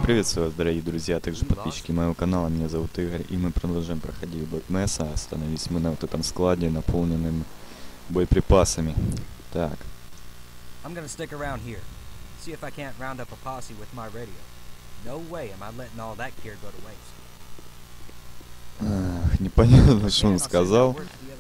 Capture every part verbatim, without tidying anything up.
Приветствую вас, дорогие друзья, а также подписчики моего канала. Меня зовут Игорь, и мы продолжаем проходить Black Mesa. Остановились мы на вот этом складе, наполненным боеприпасами. Так. I'm gonna stick around here. See if I can't round up a posse with my radio. No way am I letting all that gear go to waste. Ах, непонятно, что он сказал.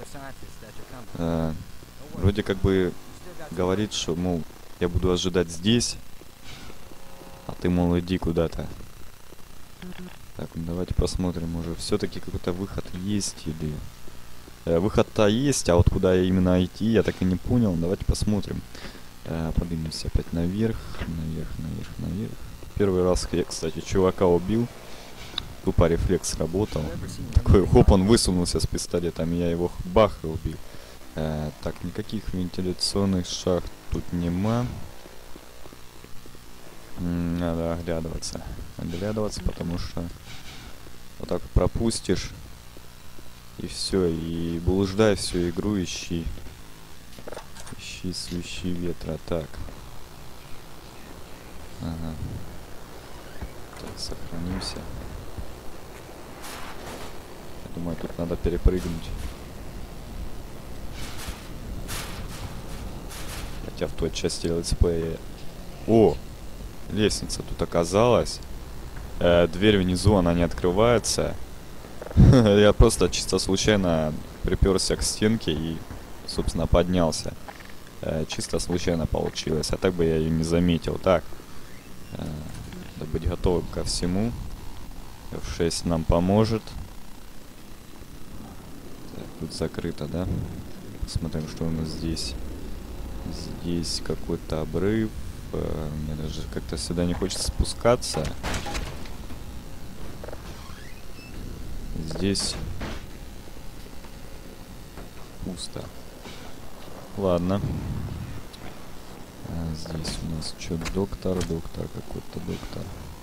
А, вроде как бы говорит, что, мол, я буду ожидать здесь, а ты, мол, иди куда-то. Так, ну давайте посмотрим уже. Все-таки какой-то выход есть или... Э, выход-то есть, а вот куда именно идти, я так и не понял. Давайте посмотрим. Э, поднимемся опять наверх, наверх, наверх, наверх. Первый раз я, кстати, чувака убил. Тупо рефлекс работал. Такой хоп, он высунулся с пистолетом, и я его бах и убил. Э, так, никаких вентиляционных шахт тут нема. Надо оглядываться. Оглядываться, потому что вот так пропустишь. И все. И блуждай всю игру, ищи. Ищи свищи ветра. Так. Ага. Так, сохранимся. Я думаю, тут надо перепрыгнуть. Хотя в той части ЛСП я... О! Лестница тут оказалась. Э, дверь внизу, она не открывается. Я просто чисто случайно приперся к стенке и, собственно, поднялся. Э, чисто случайно получилось. А так бы я ее не заметил. Так. Э, надо быть готовым ко всему. эф шесть нам поможет. Так, тут закрыто, да? Посмотрим, что у нас здесь. Здесь какой-то обрыв. Мне даже как-то сюда не хочется спускаться. Здесь пусто. Ладно. А здесь у нас что, доктор, доктор, какой-то доктор.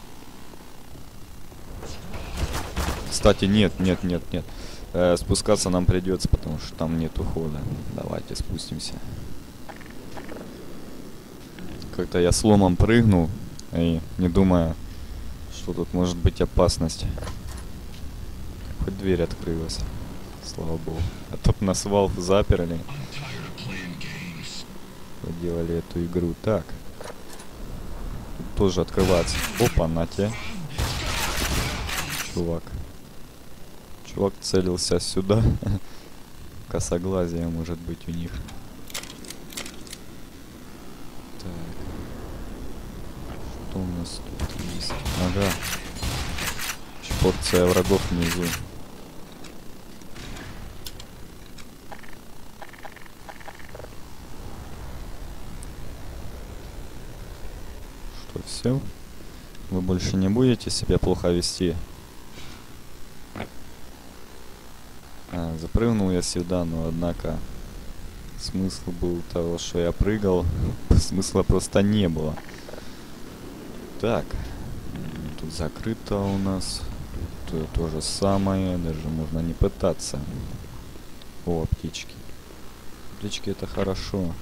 Кстати, нет, нет, нет, нет. Э, спускаться нам придется, потому что там нет ухода. Давайте спустимся. Как-то я сломом прыгнул, и не думая, что тут может быть опасность. Хоть дверь открылась, слава богу. А то б нас Valve заперли. Делали эту игру. Так. Тут тоже открывается. Опа, на те. Чувак. Чувак целился сюда. Косоглазие может быть у них. Что у нас тут есть? Ага. Порция врагов внизу. Что, все? Вы больше не будете себя плохо вести? А, запрыгнул я сюда, но однако смысл был того, что я прыгал. Смысла просто не было. Так, тут закрыто у нас. Тут то же самое, даже можно не пытаться. О, аптечки. Аптечки это хорошо.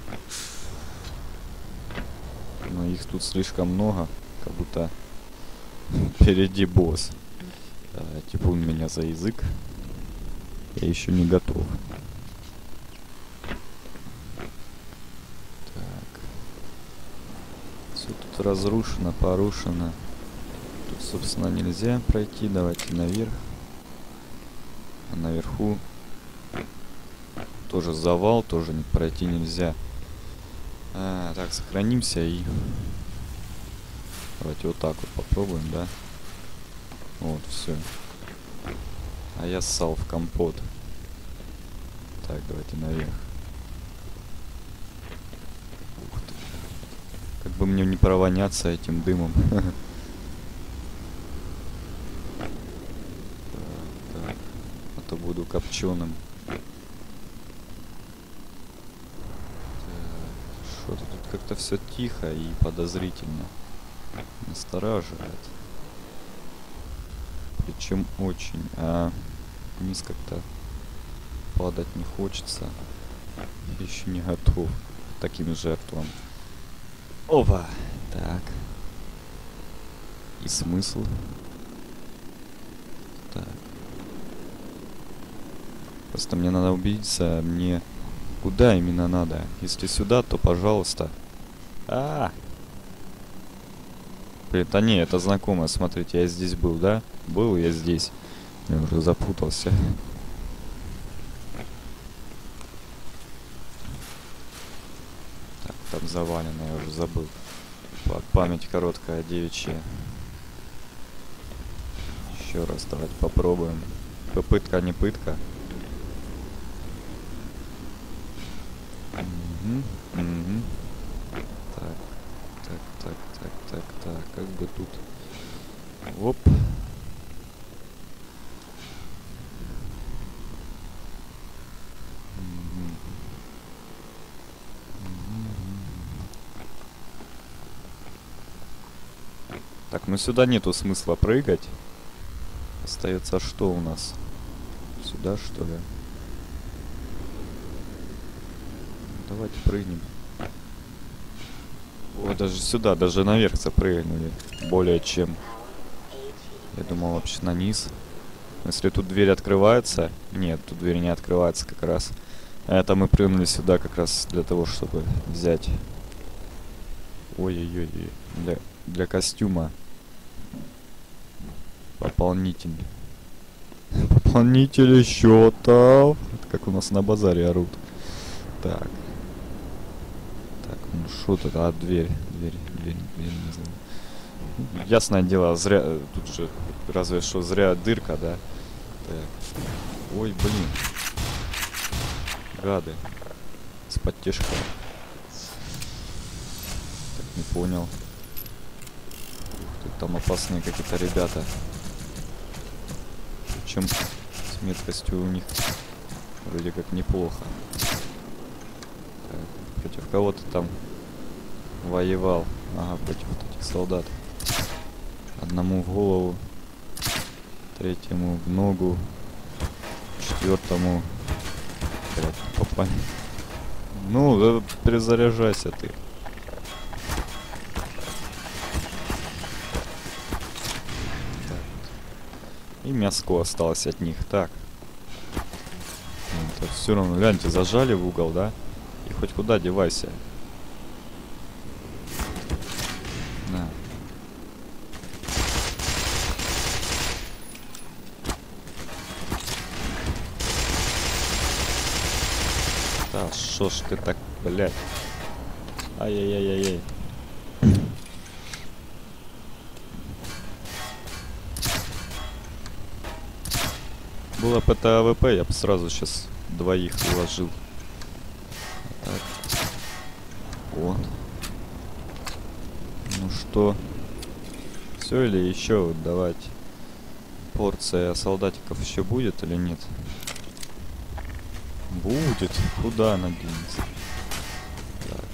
Но их тут слишком много, как будто впереди босс. А, типун меня за язык. Я еще не готов. Все тут разрушено, порушено. Тут, собственно, нельзя пройти. Давайте наверх. А наверху тоже завал, тоже не пройти нельзя. А, так, сохранимся и... Давайте вот так вот попробуем, да? Вот, все. А я ссал в компот. Так, давайте наверх. Как бы мне не провоняться этим дымом. Так, так. А то буду копченым. Что-то тут как-то все тихо и подозрительно. Настораживает. Причем очень. А вниз как-то падать не хочется. Еще не готов к таким жертвам. Опа! Так. И смысл? Так. Просто мне надо убедиться, мне куда именно надо. Если сюда, то пожалуйста. А, -а, -а. Блин, да не, это знакомо. Смотрите, я здесь был, да? Был я здесь. Я уже запутался. Так, там завалено, я уже забыл. Память короткая, девичья. Еще раз давайте попробуем. Попытка, не пытка. Угу, угу. Так, так, так, так, так, так. Как бы тут. Оп. Так, ну сюда нету смысла прыгать. Остается что у нас? Сюда, что ли? Давайте прыгнем. О, даже сюда, даже наверх запрыгнули. Более чем. Я думал вообще на низ. Если тут дверь открывается... Нет, тут дверь не открывается как раз. А это мы прыгнули сюда как раз для того, чтобы взять... Ой-ой-ой. Для, для костюма. Пополнитель. Пополнители счета. Как у нас на базаре орут. Так. Так, ну что тут? А, дверь. Дверь, дверь, дверь. Не знаю. Ясное дело, зря... Тут же разве что зря дырка, да? Так. Ой, блин. Гады. С-под тяжка. Так, не понял. Тут там опасные какие-то ребята. Причем с меткостью у них вроде как неплохо. Так, против кого ты там воевал? Ага, против вот этих солдат. Одному в голову, третьему в ногу, четвертому. Попали. Ну, да, перезаряжайся ты. И мяско осталось от них. Так. Это все равно, гляньте, зажали в угол, да? И хоть куда девайся. На. Да, шо ж ты так, блядь. Ай-яй-яй-яй-яй. Было бы это АВП, я бы сразу сейчас двоих уложил. Так. Вот. Ну что? Все или еще давать? Порция солдатиков еще будет или нет? Будет. Куда она денется? Так.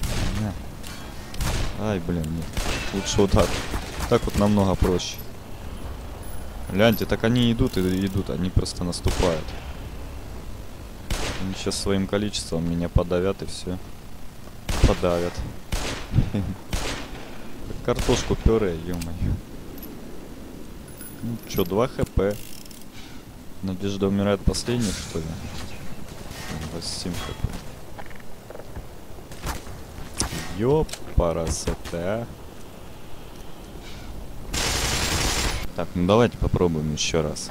На. Ай, блин, нет. Лучше вот так. Так вот намного проще. Гляньте, так они идут и идут, они просто наступают. Они сейчас своим количеством меня подавят и все. Подавят. Картошку пюре, ё-моё. Ну чё, два хп. Надежда умирает последний, что ли? восемь хп. Ёпарасоте. Так, ну давайте попробуем еще раз.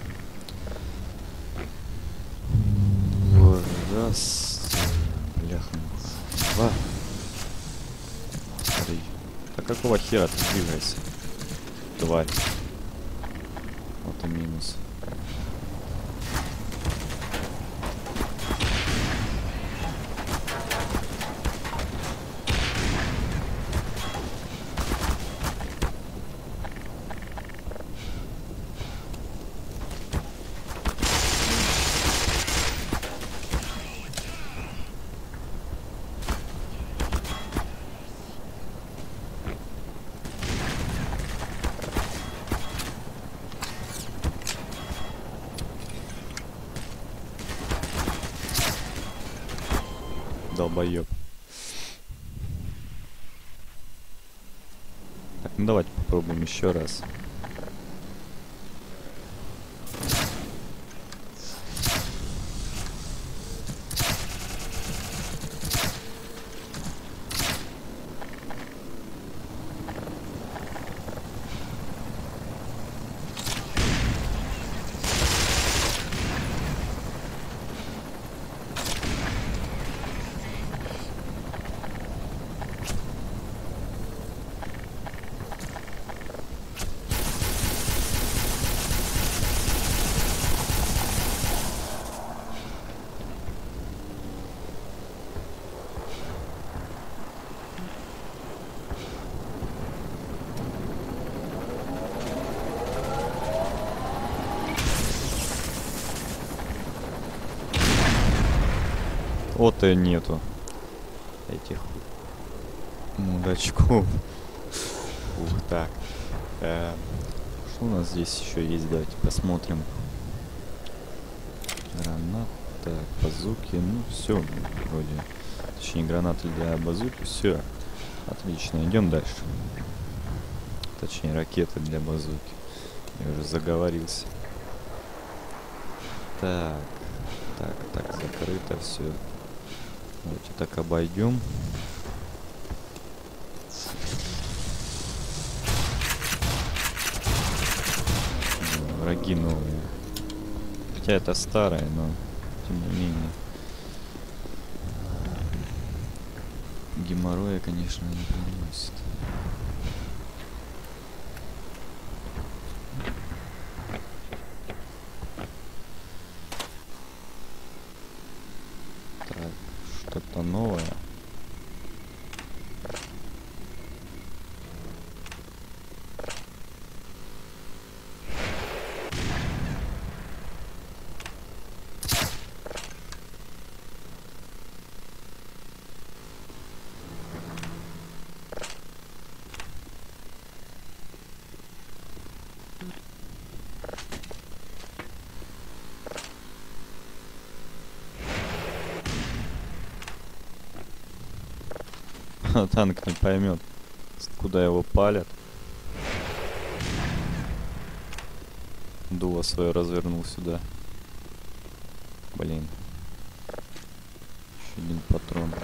Раз. Бляха. Два. Три. Да какого хера ты двигаешься? Тварь. Вот и минус. Долбоёб. Так, Ну, давайте попробуем еще раз. Вот и нету этих мудачков. Ух, так. Э, что у нас здесь еще есть? Давайте посмотрим. Гранат, так, базуки. Ну, все, вроде. Точнее, гранаты для базуки. Все. Отлично, идем дальше. Точнее, ракеты для базуки. Я уже заговорился. Так. Так, так, закрыто все. Давайте так обойдем. Враги новые. Хотя это старое, но тем не менее. Геморроя, конечно, не приносит. Так, что-то новое. Танк не поймет, куда его палят. Дуло свое развернул сюда. Блин. Еще один патрон.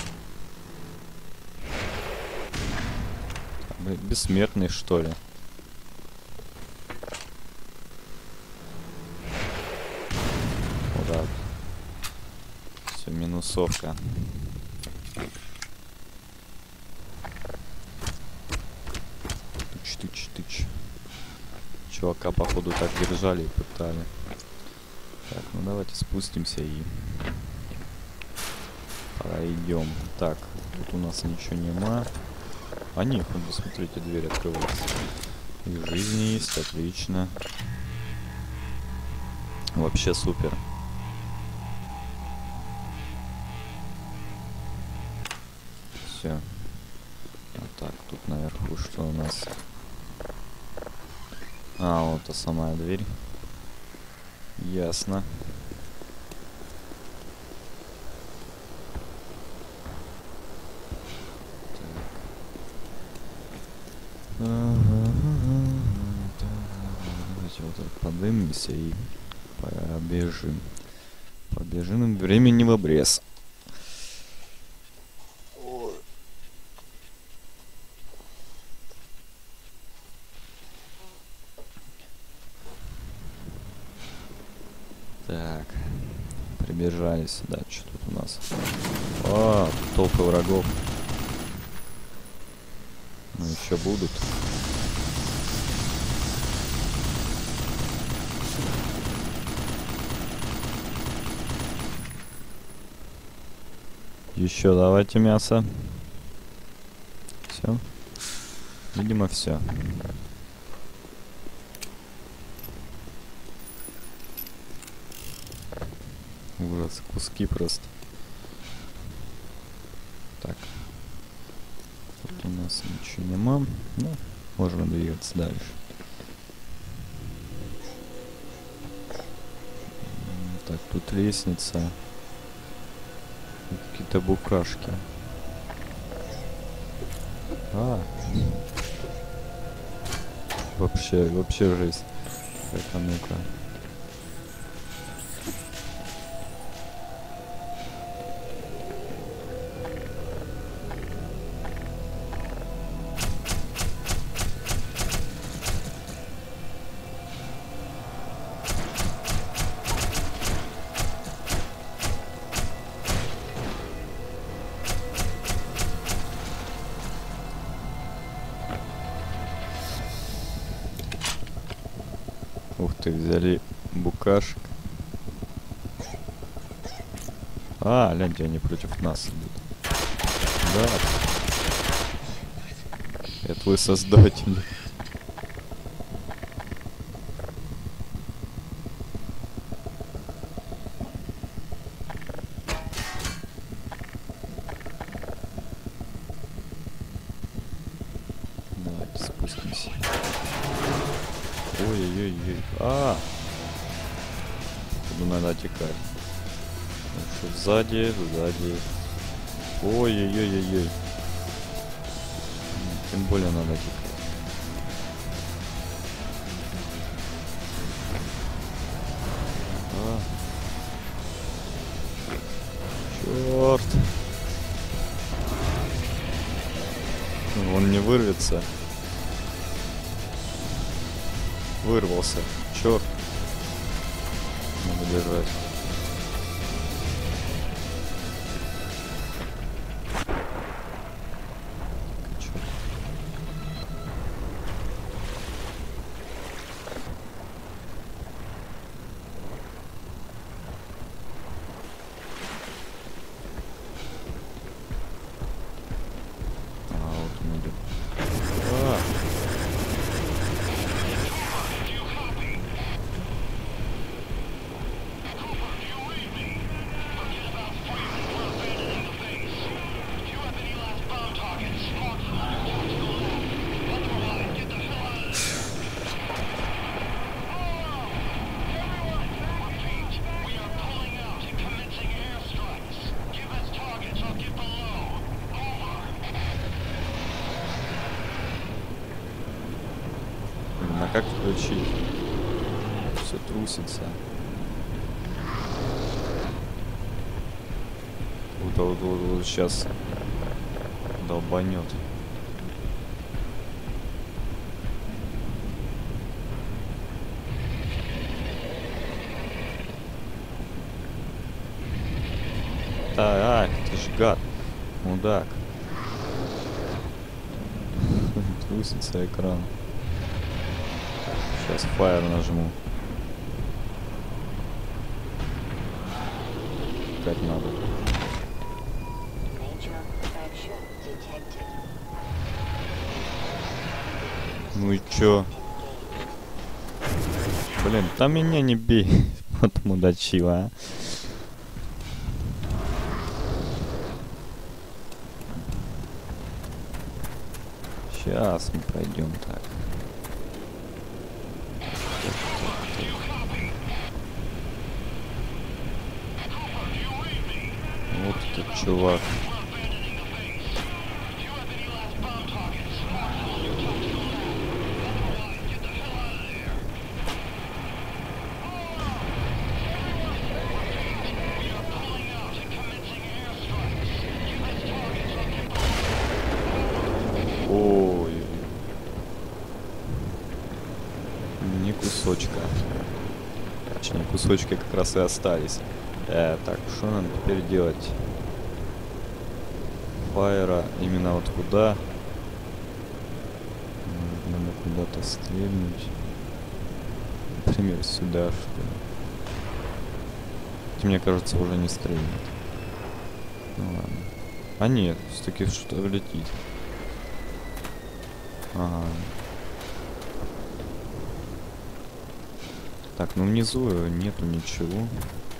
Бессмертный, что ли? Вот так. Все, минусовка. Тыч-тыч-тыч. Чувака, походу, так держали и пытали. Так, ну давайте спустимся и пройдем. Так, тут у нас ничего нема. А нет, ну посмотрите, дверь открывается. И жизни есть, отлично. Вообще супер. Все. Вот так, тут наверху что у нас? А, вот та самая дверь. Ясно. Давайте вот так поднимемся и побежим. Побежим, времени в обрез. Так, прибежали сюда. Что тут у нас? О, толпы врагов. Ну, еще будут. Еще давайте мясо. Все. Видимо, все. Ужас, куски просто. Так. Тут у нас ничего нема. Ну, можно двигаться дальше. Так, тут лестница. Какие-то букашки. А. Вообще, вообще жесть. Это ну-ка. Ух ты, взяли букашек. А, гляньте, они против нас идут. Да. Это твой создатель. Давайте спустимся. Ой-ой-ой. А! Тут надо отекать. Так что сзади, сзади. Ой-ой-ой-ой-ой. Тем более надо отекать. А. Черт. Он не вырвется. Вырвался. Черт. Надо держать. Черт. А, вот он идет. А. Блин, а как включить? Все трусится. Вот, вот, вот, вот сейчас долбанет. Да, а, ты ж гад. Мудак. Трусится экран. Сейчас фаер нажму. Как надо. Ну и чё? Блин, там меня не бей. Вот мудачила, а. Сейчас мы пройдем так. Вот этот чувак. Ой, не кусочка. Точнее, кусочки как раз и остались. Э, так, что надо теперь делать? Фаера именно вот куда? Надо куда-то стрельнуть. Например, сюда, что ли. Мне кажется, уже не стрельнет. Ну ладно. А нет, все-таки что-то летит. Ага. Так, ну внизу нету ничего.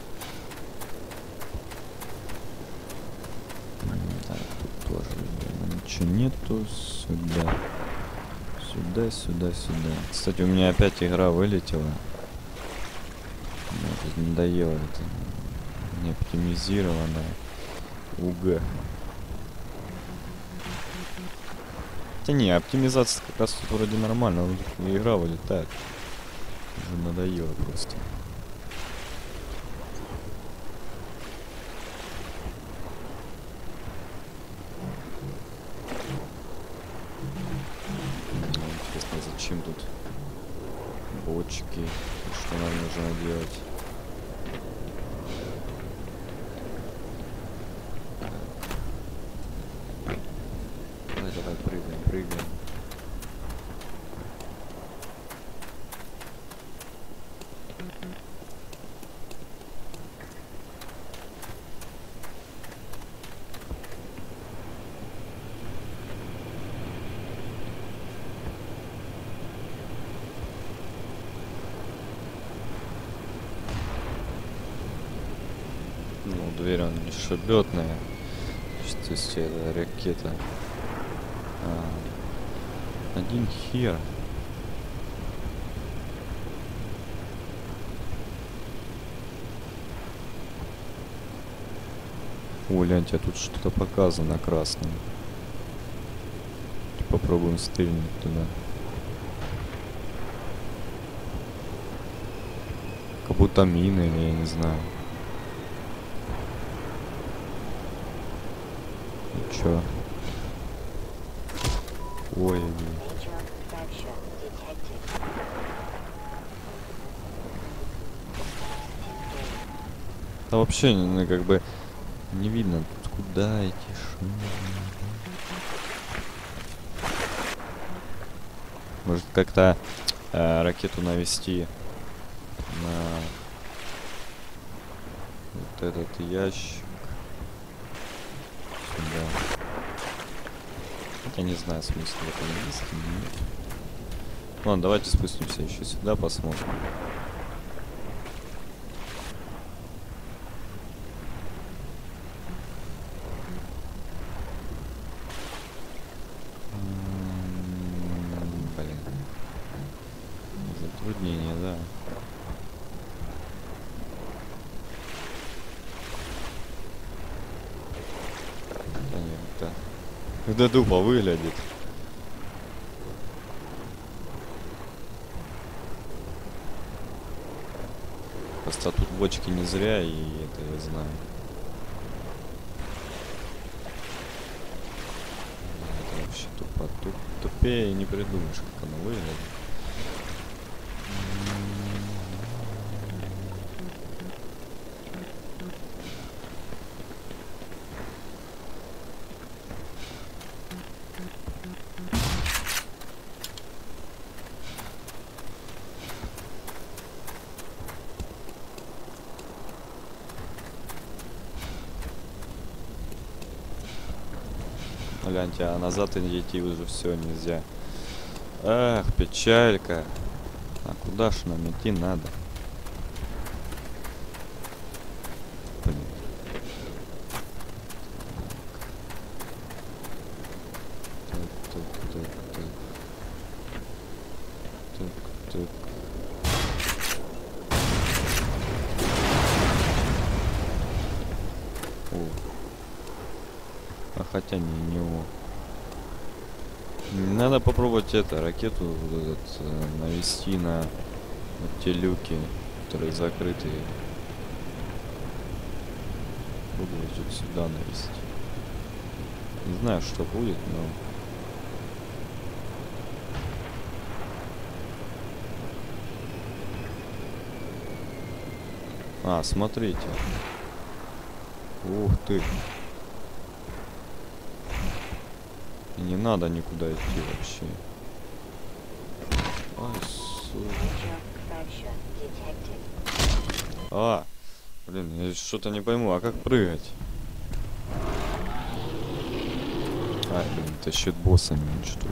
Так, тут тоже ничего нету. Сюда. Сюда, сюда, сюда. Кстати, у меня опять игра вылетела. Мне тут надоело это. Не оптимизировано. УГ. Хотя не, оптимизация как раз тут вроде нормально, но игра вылетает. Уже надоело просто. Интересно, зачем тут бочки? И что нам нужно делать? Давай, давай, прыгаем, прыгаем. Ну, дверь он не шибет, наверное. То есть это ракета. А, один хер. О, гляньте, а тут что-то показано красным. Попробуем стрельнуть туда. Как будто мины, или я не знаю. И чё? Ой, ой. Да вообще, ну, как бы не видно, тут куда идти, шо. Может как-то э, ракету навести на вот этот ящик. Сюда. Я не знаю, смысла в этом есть. Нет. Ладно, давайте спустимся еще сюда, посмотрим. Блин. Затруднение, да. Да нет, да. Когда тупо выглядит. Просто тут бочки не зря, и это я знаю. Это вообще тупо. Туп, тупее не придумаешь, как оно выглядит. Гляньте, а назад идти уже все нельзя. Ах, печалька. А куда ж нам идти надо? Блин. Так, так, так, так. Так, так. О. А хотя не, не его. Надо попробовать это, ракету вот этот, э, навести на вот те люки, которые закрытые. Пробовать вот сюда навести. Не знаю, что будет, но... А, смотрите. Ух ты. И не надо никуда идти вообще. Ай, сука. А, блин, я что-то не пойму, а как прыгать? А, блин, это счет босса не уничтожил.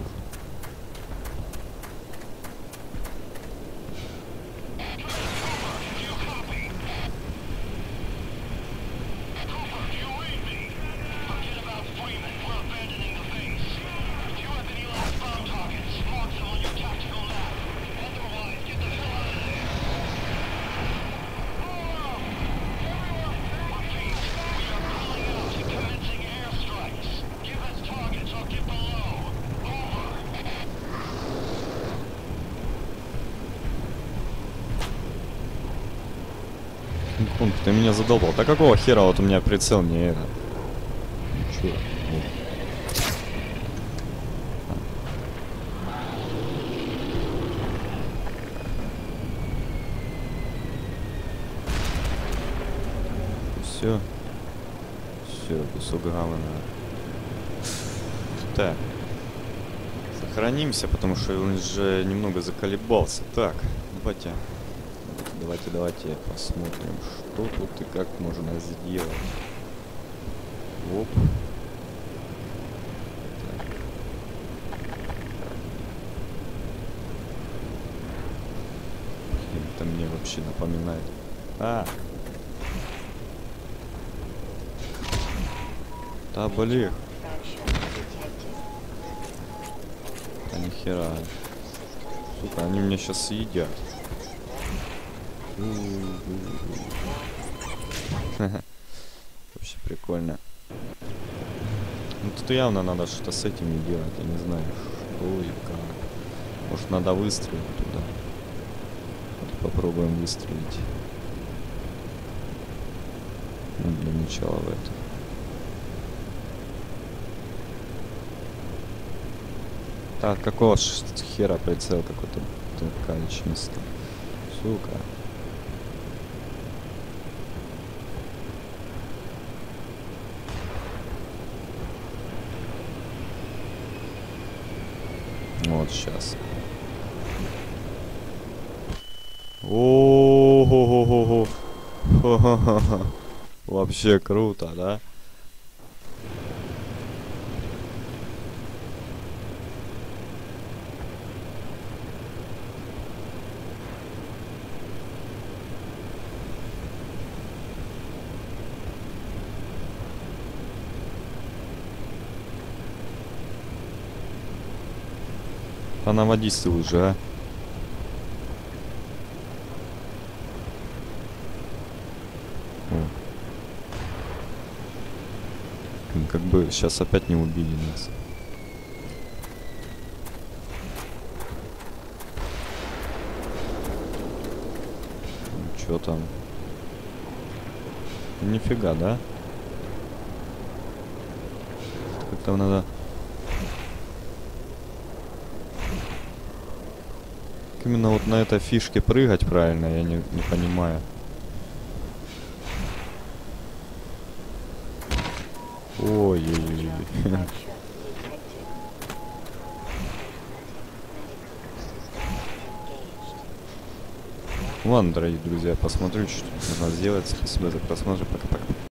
Функ, ты меня задолбал. Да какого хера вот у меня прицел не это? Чё? Вот. Все. Все, кусок говна. Так. Сохранимся, потому что он же немного заколебался. Так, батя. Давайте, давайте посмотрим, что тут и как можно сделать. Оп. Так. Это мне вообще напоминает. А! Да блин. Да нихера. Сука, они меня сейчас съедят. Вообще прикольно. Ну тут явно надо что-то с этими делать. Я не знаю, что и как. Может надо выстрелить туда. Вот попробуем выстрелить. Ну, для начала в это. Так, какого ж хера прицел какой-то калечнистый. Сука. Вот сейчас. О-хо-хо-хо-хо. Хо-хо-хо-хо. Вообще круто, да? А наводись ты уже, а? О. Как бы сейчас опять не убили нас. Ну, чё там? Нифига, да? Как-то надо... Именно вот на этой фишке прыгать правильно, я не, не понимаю. Ой-ой-ой. Ладно, дорогие друзья, посмотрю, что можно сделать. Спасибо за просмотр. Пока-пока.